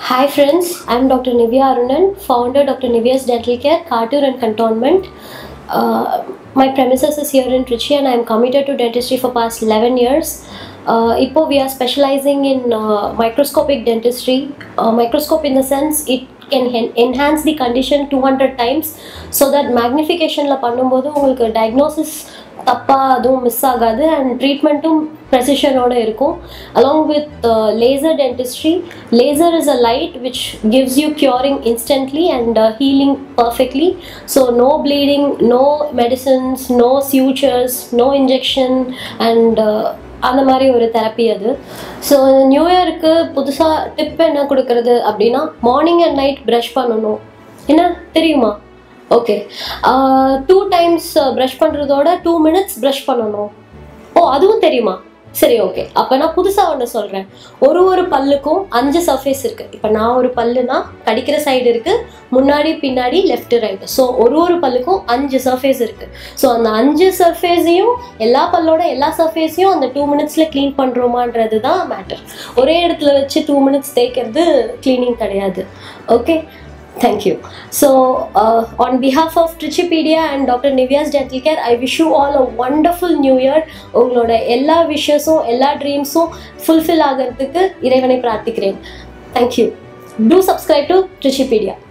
Hi friends, I am Dr. Nivea Arunan, founder Dr. Nivea's Dental Care, Cartoon and Cantonment. My premises is here in Trichy and I am committed to dentistry for past 11 years. We are specializing in microscopic dentistry. Microscope in the sense it can enhance the condition 200 times so that magnification la பண்ணும்போது உங்களுக்கு diagnosis தப்பா அதுவும் miss ஆகாது and treatmentum precision ஓட இருக்கும். Along with laser dentistry, laser is a light which gives you curing instantly and healing perfectly. So no bleeding, no medicines, no sutures, no injection and அந்த மாதிரி ஒரு therapy அது. So new இயருக்கு புதுசாக tip என்ன கொடுக்கறது அப்படின்னா மார்னிங் அண்ட் நைட் ப்ரஷ் பண்ணணும். என்ன தெரியுமா? ஓகே, 2 டைம்ஸ் ப்ரஷ் பண்ணுறதோட 2 மினிட்ஸ் ப்ரஷ் பண்ணணும். ஓ, அதுவும் தெரியுமா? சரி, ஓகே. அப்போ நான் புதுசாக ஒன்று சொல்கிறேன். ஒரு பல்லுக்கும் 5 சர்ஃபேஸ் இருக்குது. இப்போ நான் ஒரு பல்லுனா கடிக்கிற சைடு இருக்குது, முன்னாடி பின்னாடி லெஃப்ட் ரைட்டு. ஸோ ஒரு பல்லுக்கும் 5 சர்ஃபேஸ் இருக்குது. ஸோ அந்த 5 சர்ஃபேஸையும் எல்லா பல்லோட எல்லா சர்ஃபேஸையும் அந்த 2 மினிட்ஸில் க்ளீன் பண்ணுறோமான்றது தான் மேட்டர். ஒரே இடத்துல வச்சு 2 மினிட்ஸ் தேய்க்கிறது க்ளீனிங் கிடையாது. Okay, thank you. So on behalf of Trichy Pedia and Dr. Nivea's Dental Care, I wish you all a wonderful new year. உங்களோட எல்லா விஷஸும் எல்லா ட்ரீம்ஸும் ஃபுல்ஃபில் ஆகிறதுக்கு இறைவனை பிரார்த்திக்கிறேன். Thank you. Do subscribe to Trichy Pedia.